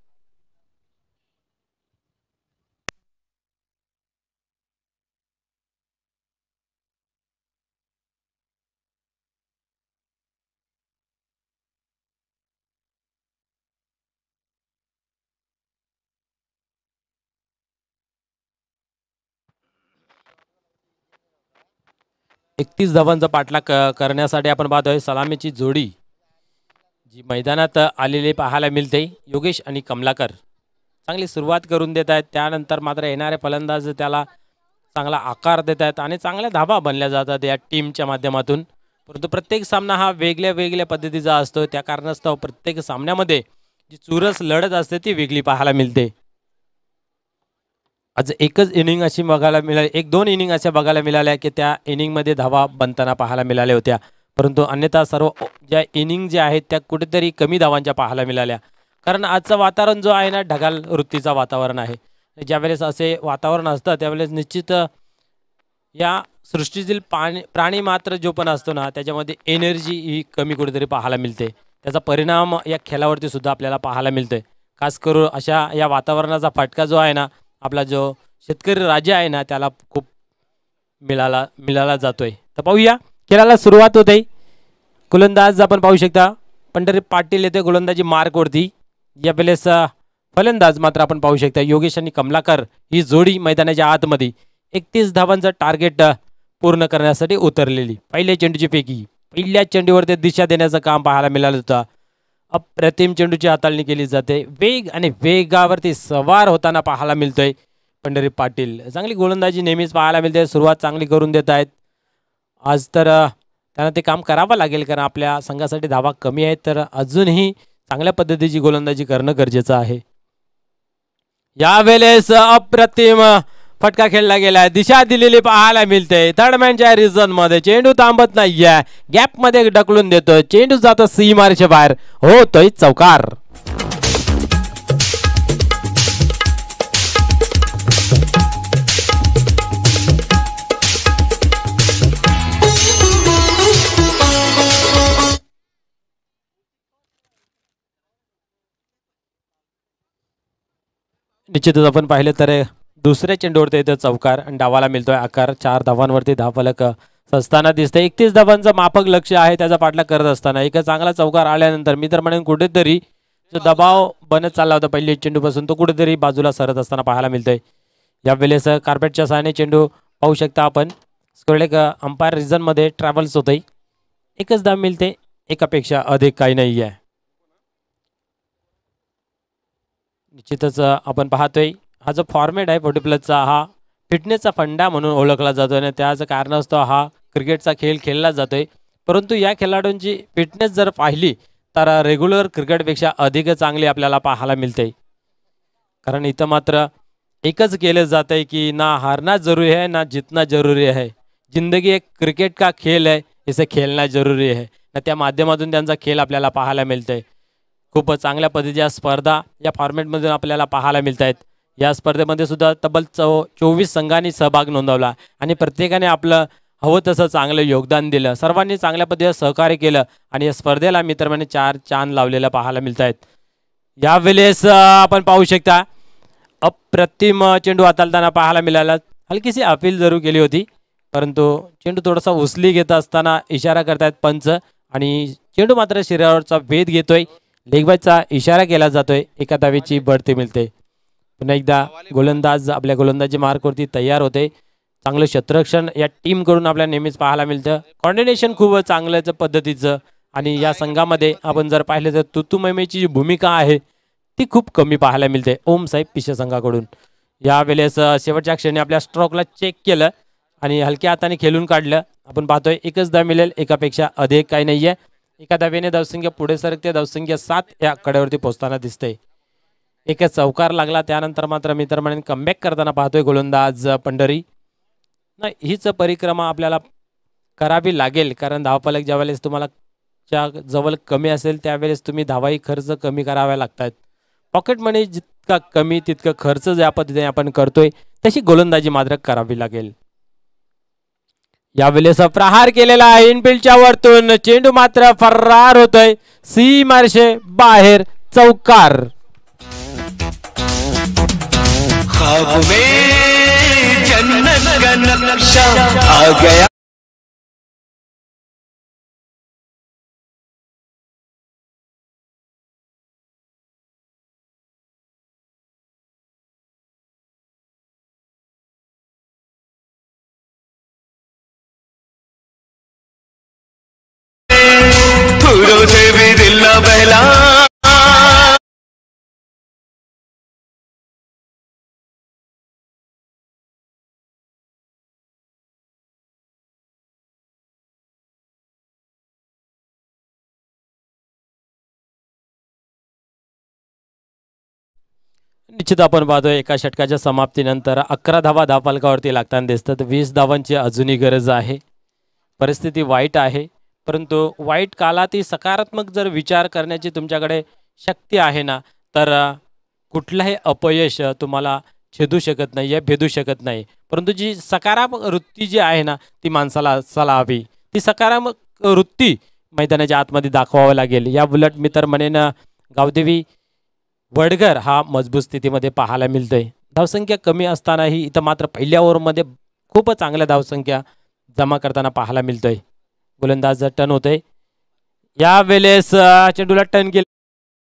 एकतीस धावांचा पाठलाग करण्यासाठी आपण पाहतोय सलामीची जोडी जी मैदानात आलेली पाहायला मिळते. योगेश आणि कमलाकर चांगली सुरुवात करून देत आहेत, त्यानंतर मात्र येणारे फलंदाज त्याला चांगला आकार देत आहेत आणि चांगल्या धावा बनल्या जातात या टीमच्या माध्यमातून. परंतु प्रत्येक सामना हा वेगळ्या वेगळ्या पद्धतीचा असतो, त्या कारणास्तव प्रत्येक सामन्यामध्ये जी चुरस लढत असते ती वेगळी पाहायला मिळते. आज एकच इनिंग अशी बघायला मिळाली, एक दोन इनिंग अशा बघायला मिळाल्या की त्या इनिंगमध्ये धावा बनताना पाहायला मिळाल्या होत्या, परंतु अन्यथा सर्व ज्या इनिंग ज्या आहेत त्या कुठेतरी कमी धावांच्या पाहायला मिळाल्या. कारण आजचं वातावरण जो आहे ना ढगाळ वृत्तीचं वातावरण आहे. ज्यावेळेस असे वातावरण असतं त्यावेळेस निश्चित या सृष्टीतील पाणी प्राणी मात्र जो पण असतो ना त्याच्यामध्ये एनर्जी ही कमी कुठेतरी पाहायला मिळते. त्याचा परिणाम या खेळावरती सुद्धा आपल्याला पाहायला मिळतोय. खास करून अशा या वातावरणाचा फटका जो आहे ना आपला जो शेतकरी राजा आहे ना त्याला खूप मिळाला मिळाला जातोय. तर पाहूया खेळाला सुरुवात होते. गोलंदाज आपण पाहू शकता पंढरी पाटील येते गोलंदाजी मार्कवरती. या वेळेस फलंदाज मात्र आपण पाहू शकता योगेश आणि कमलाकर ही जोडी मैदानाच्या आतमध्ये एकतीस धावांचं टार्गेट पूर्ण करण्यासाठी उतरलेली. पहिल्या चेंडूची फेकी पहिल्या चेंडूवरती दिशा देण्याचं काम पाहायला मिळालं होतं. अप्रतिम चेंडूची हाताळणी केली जाते. वेग आणि वेगावरती सवार होताना पाहायला मिळतोय पंढरी पाटील. चांगली गोलंदाजी नेहमीच पाहायला मिळते, सुरुवात चांगली करून देत आहेत. आज तर त्यांना ते काम करावं लागेल कारण आपल्या संघासाठी धावा कमी आहेत, तर अजूनही चांगल्या पद्धतीची गोलंदाजी करणं गरजेचं आहे. यावेळेस अप्रतिम फटका खेळला गेलाय, दिशा दिलेली पाहायला मिळते. थर्डमॅनच्या रिझन मध्ये चेंडू थांबत नाहीये, गॅप मध्ये ढकलून देतो, चेंडू जातो सीमारेच्या बाहेर, होतोय चौकार. निश्चितच आपण पाहिलं तर दुसऱ्या चेंडूवरती इथं चौकार आणि डावाला मिळतोय आकार. चार धावांवरती धावफलक असताना दिसतंय. एकतीस धावांचं माफक लक्ष आहे त्याचा पाठलाग करत असताना एक चांगला चौकार आल्यानंतर मी तर म्हणेन कुठेतरी जो दबाव बनत चालला होता पहिल्या चेंडूपासून तो कुठेतरी बाजूला सरत असताना पाहायला मिळतोय. यावेळेस कार्पेटच्या सहाय्याने चेंडू पाहू शकता आपण स्क्वेअर अंपायर रिझन मध्ये ट्रॅव्हल्स होतोय. एकच धाव मिळते, एकापेक्षा अधिक काही नाही आहे. निश्चितच आपण पाहतोय हा जो फॉर्मॅट आहे फोर्टी प्लसचा हा फिटनेसचा फंडा म्हणून ओळखला जातो आणि त्याच कारणास्तव हा क्रिकेटचा खेळ खेळला जातोय, परंतु या खेळाडूंची फिटनेस जर पाहिली तर रेग्युलर क्रिकेटपेक्षा अधिक चांगली आपल्याला पाहायला मिळते. कारण इथं मात्र एकच केलं जात आहे की ना हारना जरूरी है ना जीतना जरूरी है, जिंदगी एक क्रिकेट का खेल है, इसे खेलना जरूरी है. ना त्या माध्यमातून त्यांचा खेळ आपल्याला पाहायला मिळतंय. खूप चांगल्या पद्धतीच्या स्पर्धा या फॉर्मॅटमधून आपल्याला पाहायला मिळत आहेत. या स्पर्धेमध्ये सुद्धा तब्बल चौ चोवीस संघांनी सहभाग नोंदवला आणि प्रत्येकाने आपलं हवं तसं चांगलं योगदान दिलं. सर्वांनी चांगल्या पद्धतीने सहकार्य केलं आणि या स्पर्धेला मित्रमंडळी चार चांद लावलेलं पाहायला मिळत आहेत. यावेळेस आपण पाहू शकता अप्रतिम चेंडू हाताळताना पाहायला मिळाला. हलकीशी अपील जरूर केली होती, परंतु चेंडू थोडासा उचली घेत असताना इशारा करतायत पंच आणि चेंडू मात्र शरीरावरचा वेध घेतोय. लेगबाजचा इशारा केला जातोय. एका धावेची बढती मिळते. पुन्हा एकदा गोलंदाज आपल्या गोलंदाजी मार्कवरती तयार होते. चांगलं क्षेत्ररक्षण या टीमकडून आपल्याला नेहमीच पाहायला मिळतं. कॉर्डिनेशन खूप चांगल्याच पद्धतीचं आणि या संघामध्ये आपण जर पाहिलं तर तुतुमैमेची जी भूमिका आहे ती खूप कमी पाहायला मिळते ओम साहेब पिशे संघाकडून. यावेळेस शेवटच्या क्षणी आपल्या स्ट्रोकला चेक केलं आणि हलक्या हाताने खेळून काढलं. आपण पाहतोय एकच धाव मिळेल, एकापेक्षा अधिक काही नाही आहे. एका धावेने धावसंख्या पुढे सरकते. धावसंख्या सात या कड्यावरती पोहोचताना दिसते. एक चौकार लागला, त्यानंतर मात्र मित्रमंडळी कमबॅक करताना पाहतोय गोलंदाज पंढरी. नाही, हीच परिक्रमा आपल्याला करावी लागेल, कारण धावफलक ज्यावेळेस तुम्हाला च्या जवळ कमी असेल त्यावेळेस तुम्ही धावाही खर्च कमी कराव्या लागतात. पॉकेट मनी जितका कमी तितकं खर्च ज्या पद्धतीने आपण करतोय तशी गोलंदाजी मात्र करावी लागेल. यावेळेस प्रहार केलेला आहे इनफिल्डच्या वरतून. चेंडू मात्र फरार होतोय सीमारेषे बाहेर. चौकार. ख्वाब में जन्नत का नक्शा आ गया. फूलों से भी दिल न बहला. निश्चित आपण पाहतोय एका षटकाच्या समाप्तीनंतर अकरा धावा धावफलकावरती लागताना दिसतात. वीस धावांची अजूनही गरज आहे. परिस्थिती वाईट आहे, परंतु वाईट काळातही सकारात्मक जर विचार करण्याची तुमच्याकडे शक्ती आहे ना, तर कुठलाही अपयश तुम्हाला छेदू शकत नाही आहे, भेदू शकत नाही. परंतु जी सकारात्मक वृत्ती जी आहे ना ती माणसाला असायला हवी. ती सकारात्मक वृत्ती मैदानाच्या आतमध्ये दाखवावं लागेल. या उलट मी तर म्हणेन गावदेवी वडगर हा मजबूत स्थितीमध्ये पाहायला मिळतोय. धावसंख्या कमी असतानाही इथं मात्र पहिल्या ओव्हरमध्ये खूप चांगल्या धावसंख्या जमा करताना पाहायला मिळतोय. गोलंदाज टर्न होतोय. यावेळेस चेंडूला टर्न केले.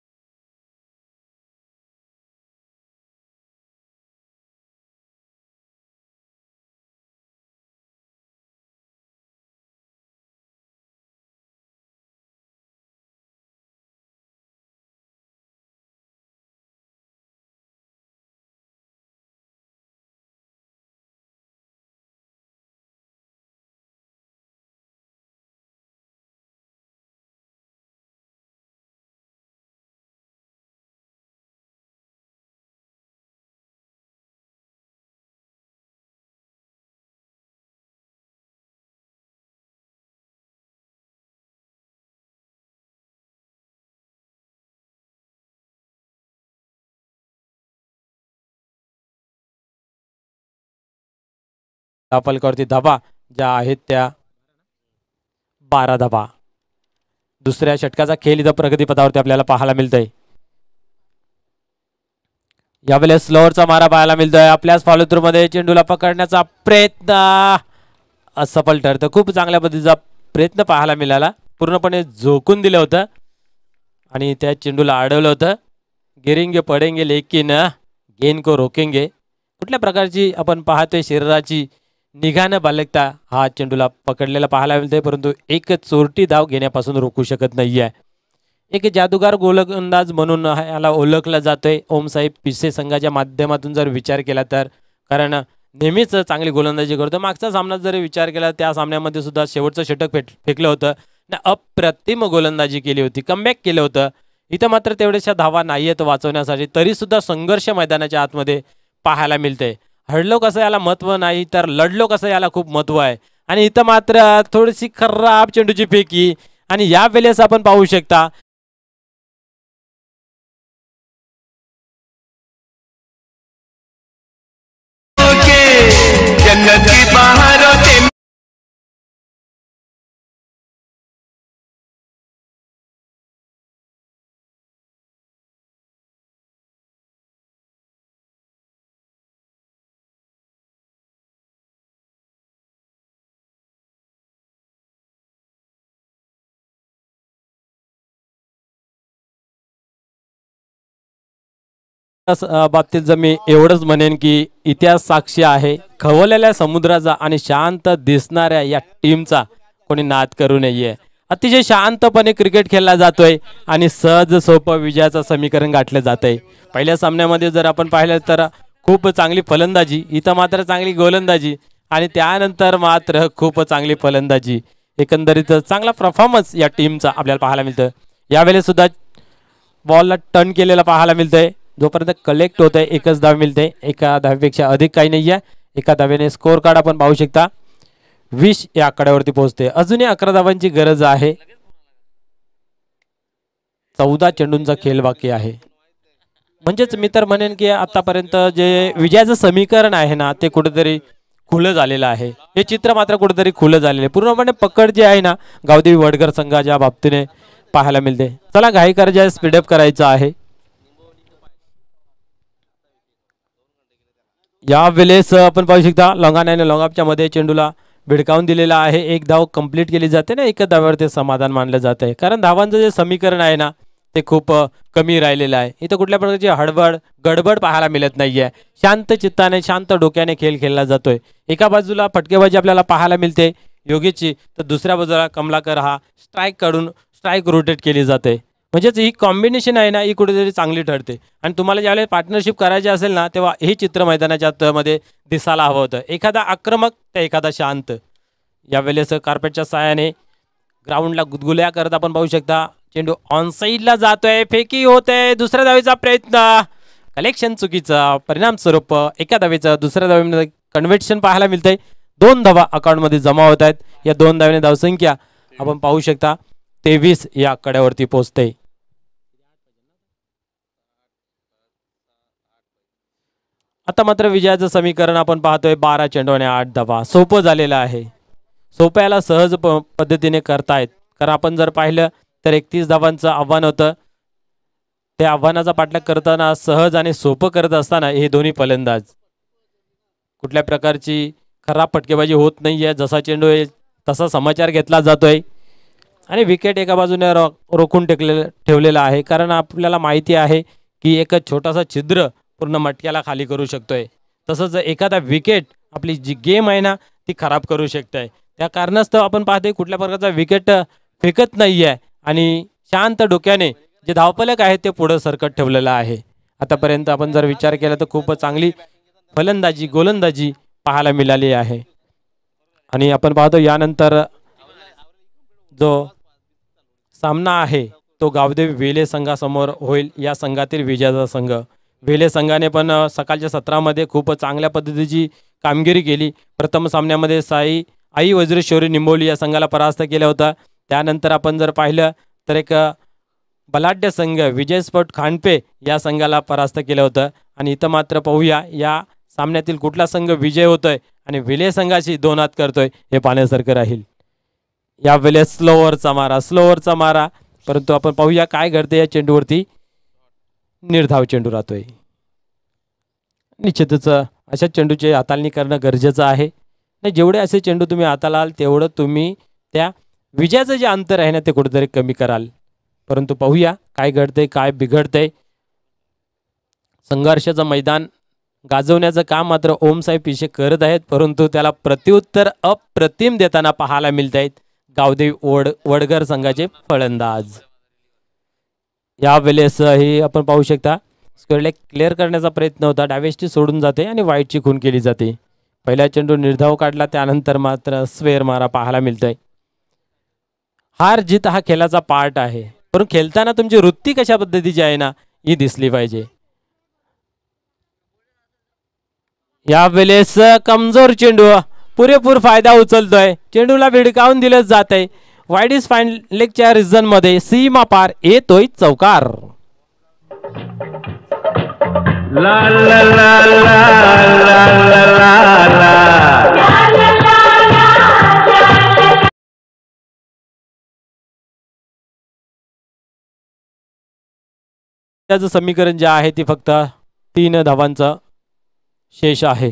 धावफलकावरती धावा ज्या आहेत त्या बारा धावा. दुसऱ्या षटकाचा खेळ इथं प्रगतीपथावरती आपल्याला पाहायला मिळतोय. यावेळेस स्लोअरचा मारा पाहायला मिळतोय. आपल्याच फॉलोथ्रू मध्ये चेंडूला पकडण्याचा प्रयत्न असफल ठरतं. खूप चांगल्या पद्धतीचा प्रयत्न पाहायला मिळाला. पूर्णपणे झोकून दिलं होतं आणि त्या चेंडूला अडवलं होतं. गिरेंगे पडेंगे लेकिन गेंद को रोकेंगे. कुठल्या प्रकारची आपण पाहतोय शरीराची निघानं बालकता हा चेंडूला पकडलेला पाहायला मिळतोय, परंतु एक चोरटी धाव घेण्यापासून रोखू शकत नाही आहे. एक जादूगार गोलंदाज म्हणून याला ओळखला जातोय ओमसाहेब पिसे संघाच्या माध्यमातून जर विचार केला तर. कारण नेहमीच चांगली गोलंदाजी करतो. मागचा सामना जरी विचार केला त्या सामन्यामध्ये सुद्धा शेवटचं षटक फेक फेकलं होतं ना, अप्रतिम गोलंदाजी केली होती, कमबॅक केलं होतं. इथं मात्र तेवढ्याशा धावा नाही आहेत वाचवण्यासाठी, तरी सुद्धा संघर्ष मैदानाच्या आतमध्ये पाहायला मिळते. हडलो कसं याला महत्त्व नाही तर लढलो कसं याला खूप महत्त्व आहे. आणि इथं मात्र थोडीशी खराब चेंडूची फेकी आणि या वेळेस आपण पाहू शकता जन्नत की बहारों से बाबतीत जर मी एवढंच म्हणेन की इतिहास साक्षी आहे, खवळलेल्या समुद्राचा आणि शांत दिसणाऱ्या या टीमचा कोणी नाद करू नये. अतिशय शांतपणे क्रिकेट खेळला जातोय आणि सहज सोपं विजयाचं समीकरण गाठलं जातंय. पहिल्या सामन्यामध्ये जर आपण पाहिलं तर खूप चांगली फलंदाजी, इथं मात्र चांगली गोलंदाजी आणि त्यानंतर मात्र खूप चांगली फलंदाजी, एकंदरीत चांगला परफॉर्मन्स या टीमचा आपल्याला पाहायला मिळतं. यावेळेस सुद्धा बॉलला टर्न केलेला पाहायला मिळतंय. जोपर्यंत कलेक्ट होत आहे एकच धाव मिळते, एका धावेपेक्षा अधिक काही नाही आहे. एका धावेने स्कोर कार्ड आपण पाहू शकता वीस या आकड्यावरती पोहोचते. अजूनही अकरा धावांची गरज आहे. चौदा चेंडूंचा खेळ बाकी आहे. म्हणजेच मी तर म्हणेन की आतापर्यंत जे विजयाचं समीकरण आहे ना ते कुठेतरी खुलं झालेलं आहे. हे चित्र मात्र कुठेतरी खुलं झालेलं आहे. पूर्णपणे पकड जे आहे ना गावदेवी वडगर संघाच्या बाबतीने पाहायला मिळते. चला घाई करायचं, स्पीडअप करायचं आहे. या वेळेस आपण पाहू शकता लॉंगाने लॉंगापच्या मध्ये चेंडूला भिडकावून दिलेला आहे. एक धाव कंप्लीट केली जाते ना, एका धाव्यावर ते समाधान मानलं जात आहे. कारण धावांचं जे समीकरण आहे ना ते खूप कमी राहिलेलं आहे. इथं कुठल्या प्रकारची हडबड गडबड पाहायला मिळत नाहीये. शांत चित्ताने शांत डोक्याने खेळ खेळला जातोय. एका बाजूला फटकेबाजी आपल्याला पाहायला मिळते योगीची, तर दुसऱ्या बाजूला कमलाकर हा स्ट्राईक काढून स्ट्राईक रोटेट केली जाते. म्हणजेच ही कॉम्बिनेशन आहे ना ही कुठेतरी चांगली ठरते. आणि तुम्हाला ज्यावेळेस पार्टनरशिप करायची असेल ना तेव्हा हे चित्र मैदानाच्या आतमध्ये दिसायला हवं होतं. एखादा आक्रमक तर एखादा शांत. यावेळेस कार्पेटच्या साहाय्याने ग्राउंडला गुदगुल्या करत आपण पाहू शकता चेंडू ऑन साईडला जातोय, फेकी होते. दुसऱ्या धावेचा प्रयत्न, कलेक्शन चुकीचा, परिणाम स्वरूप एका धावेचं दुसऱ्या धावेमध्ये कन्व्हर्शन पाहायला मिळतंय. दोन धावा अकाउंटमध्ये जमा होत आहेत. या दोन धावेने धावसंख्या आपण पाहू शकता तेवीस या आकड्यावरती पोहोचते. आता मात्र विजयाचं समीकरण आपण पाहतोय बारा चेंडू आणि आठ धावा. सोपं झालेलं आहे. सोप्याला सहज पद्धतीने करतायत. कारण आपण जर पाहिलं तर एकतीस धावांचं आव्हान होतं. त्या आव्हानाचा पाठलाग करताना सहज आणि सोपं करत असताना हे दोन्ही फलंदाज कुठल्या प्रकारची खराब फटकेबाजी होत नाहीये. जसा चेंडू आहे तसा समाचार घेतला जातोय आणि विकेट एका बाजूने रो रोखून टेकले ठेवलेला आहे. कारण आपल्याला माहिती आहे की एक छोटासा छिद्र पूर्ण मटक्याला खाली करू शकतोय. तसंच एखादा विकेट आपली जी गेम आहे ना ती खराब करू शकतोय. त्या कारणास्तव आपण पाहतोय कुठल्या प्रकारचा विकेट फेकत नाही आहे आणि शांत डोक्याने जे धावफलक आहे ते पुढे सरकत ठेवलेलं आहे. आतापर्यंत आपण जर विचार केला तर खूप चांगली फलंदाजी गोलंदाजी पाहायला मिळाली आहे. आणि आपण पाहतो यानंतर जो सामना आहे तो गावदेवी वेले संघासमोर होईल. या संघातील विजयाचा संघ वेले संघाने पण सकाळच्या सत्रामध्ये खूप चांगल्या पद्धतीची कामगिरी केली. प्रथम सामन्यामध्ये साई आई वज्रेश्वरी निंबोली या संघाला परास्त केला होता. त्यानंतर आपण जर पाहिलं तर एक बलाढ्य संघ विजय स्पोर्ट खांडपे या संघाला परास्त केलं होतं. आणि इथं मात्र पाहूया या सामन्यातील कुठला संघ विजय होतोय आणि वेले संघाशी दोन हात करतोय हे पाहण्यासारखं राहील. या वेळेस स्लोवरचा मारा स्लोवरचा मारा परंतु आपण पाहूया काय घडते. या चेंडूवरती निर्धाव चेंडू राहतोय. निश्चितच अशा चेंडूचे हाताळणी करणं गरजेचं आहे. नाही जेवढे असे चेंडू तुम्ही हाताळाल तेवढं तुम्ही त्या विजयाचं जे अंतर आहे ना ते कुठेतरी कमी कराल. परंतु पाहूया काय घडतंय काय बिघडतंय. संघर्षाचं मैदान गाजवण्याचं काम मात्र ओमसाहेब पिशे करत आहेत. परंतु त्याला प्रत्युत्तर अप्रतिम देताना पाहायला मिळत आहेत गावदेवी वड वडगर संघाचे फलंदाज. या वेळेस हे आपण पाहू शकता स्क्वेअर लेग क्लिअर करण्याचा प्रयत्न होता. डावेस्टी सोडून जाते आणि वाईटची खून केली जाते. पहिला चेंडू निर्धाव काढला, त्यानंतर मात्र स्वेर मारा पाहायला मिळतोय. हार जीत हा खेळाचा पार्ट आहे, परंतु खेळताना तुमची वृत्ती कशा पद्धतीची आहे ना ही दिसली पाहिजे. यावेळेस कमजोर चेंडू पुरेपूर फायदा उचलतोय. चेंडूला भिडकावून दिलं जात आहे. वाईड इज फाईन लेगच्या रिझन मध्ये सीमा पार येतोय चौकार. ला ला ला ला ला ला ला. त्याचं समीकरण जे आहे ते फक्त तीन धावांचं शेष आहे.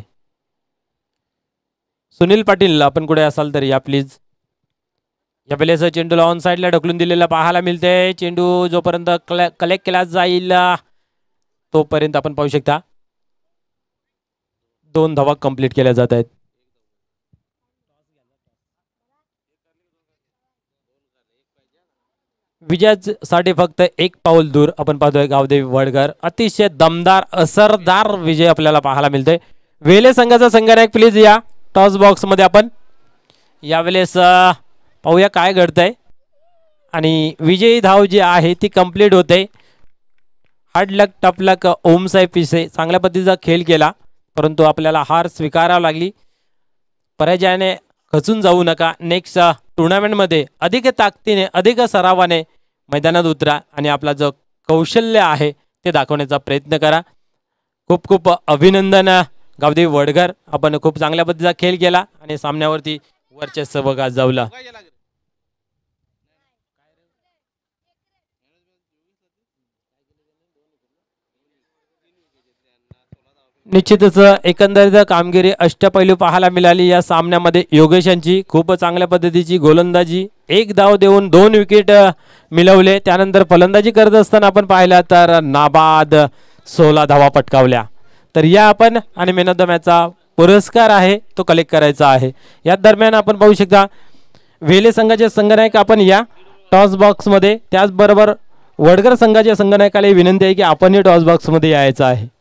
सुनील पाटील आपण कुठे असाल तर या प्लीज. या वेळेस चेंडूला ऑन साईडला ढकलून दिलेला पाहायला मिळते. चेंडू जोपर्यंत कलेक्ट केला जाईल तोपर्यंत आपण पाहू शकता दोन धावा कंप्लीट केल्या जात आहेत. विजयासाठी फक्त एक पाऊल दूर आपण पाहतोय गावदेवी वडगर. अतिशय दमदार असरदार विजय आपल्याला पाहायला मिळतोय. वेले संघाचा संघनायक प्लीज या टॉस बॉक्स मध्ये. आपण यावेळेस पाहूया काय घडतंय आणि विजयी धाव जी आहे ती कंप्लीट होते. हार्ड लक टफ लक ओमसाहेब पिसे चांगल्या पद्धतीचा खेळ केला, परंतु आपल्याला हार स्वीकारावी लागली. पराजयाने खचून जाऊ नका. नेक्स्ट टुर्नामेंटमध्ये अधिक ताकदीने अधिक सरावाने मैदानात उतरा आणि आपला जो कौशल्य आहे ते दाखवण्याचा प्रयत्न करा. खूप खूप अभिनंदन गावदेवी वडगर. आपण खूप चांगल्या पद्धतीचा खेळ केला आणि सामन्यावरती वर्चस्व गाजवलं. निश्चितच एकंदरीत कामगिरी अष्टपैलू पाहायला मिळाली या सामन्यामध्ये. योगेश यांची खूप चांगल्या पद्धतीची गोलंदाजी, एक धाव देऊन दोन विकेट मिळवले. त्यानंतर फलंदाजी करत असताना आपण पाहिला तर नाबाद सोळा धावा पटकावल्या. तर या आपण आणि मॅन ऑफ द मॅचचा पुरस्कार आहे तो कलेक्ट करायचा आहे. या दरम्यान आपण पाहू शकता वेले संघाचे संघनायक आपण या टॉस बॉक्स मध्ये. त्याचबरोबर वडगर संघाच्या संघनायकाला विनंती आहे की आपण टॉस बॉक्स मध्ये यायचं आहे.